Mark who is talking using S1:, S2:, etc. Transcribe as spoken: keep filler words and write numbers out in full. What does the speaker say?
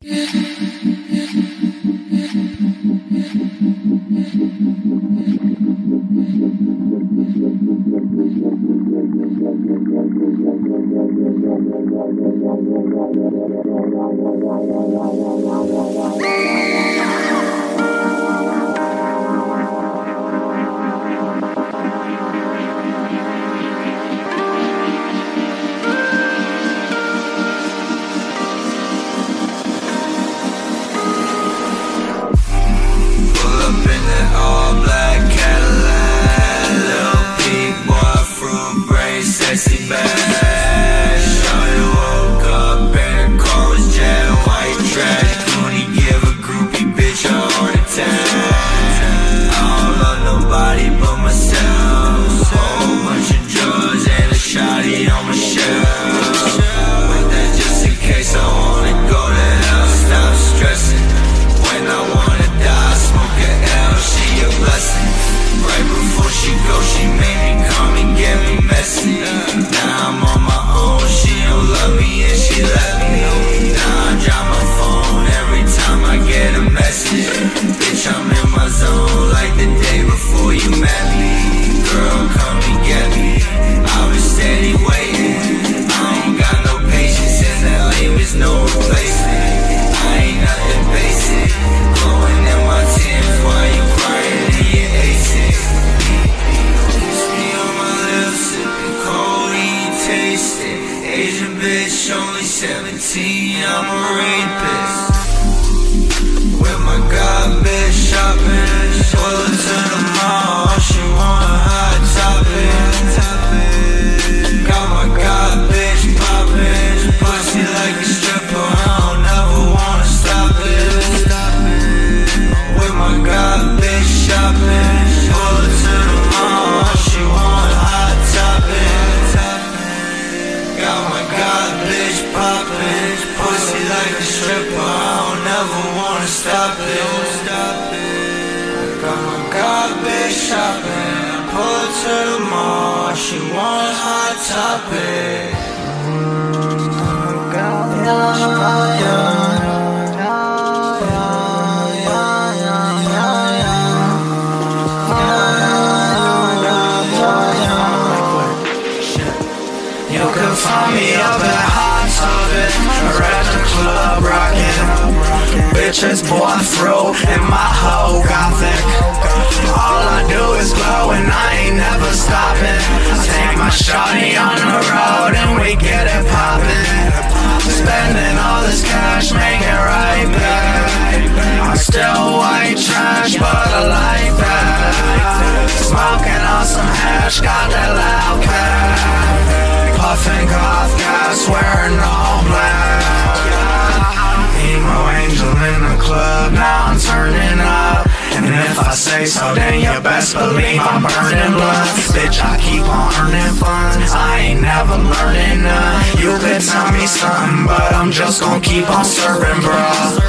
S1: Sexy bad, shawty woke up and the car was jammed. White trash, Clooney give a groupie bitch a heart attack. I don't love nobody but myself. Whole bunch of drugs and a shawty on my shelf. But that's just in case I wanna go to hell. Stop stressing. When I wanna die, smoke a L, she a blessing. Right before she go, she made me come and get me messy. Now I'm on my own, she don't love me and she left me. Now I drop my phone every time I get a message. Bitch, I'm in my zone like the day before you met me. Girl, come and get me, I've been steady waiting. I ain't got no patience and that lame is no replacement. I ain't nothing basic, blowing in my tears while you crying in your aces. Kiss me on my lips, sipping cold, eating tasted. Asian bitch, only seventeen, I'm a rapist. With my god bitch shopping, pull her to the mall, she want a hot topic. Got my god bitch poppin', pussy like a stripper, I don't ever wanna stop it. With my god bitch shopping, pull her to the mall, she want a hot topic. Got my god bitch poppin', pussy like a stripper, I don't ever wanna stop it. Got my god bitch shopping, pull her to the mall, she want a hot topic. You can find me up at Hot Topic, or at the club rockin'. Bitches born through and my hoe gothic. All I do is glow and I ain't never stopping. Take my shawty on the road and we get it poppin'. Spending all this cash, make it right back. I'm still white trash, but I like that. Smoking on some hash, got that loud cat. Puffin' goth gas, wearing all black. Emo angel in the club, now I'm turning up. And if I say so, then you best believe I'm burning blood. Bitch, I keep on earning funds, I ain't never learning none. You could tell me something, but I'm just gon' keep on serving, bruh.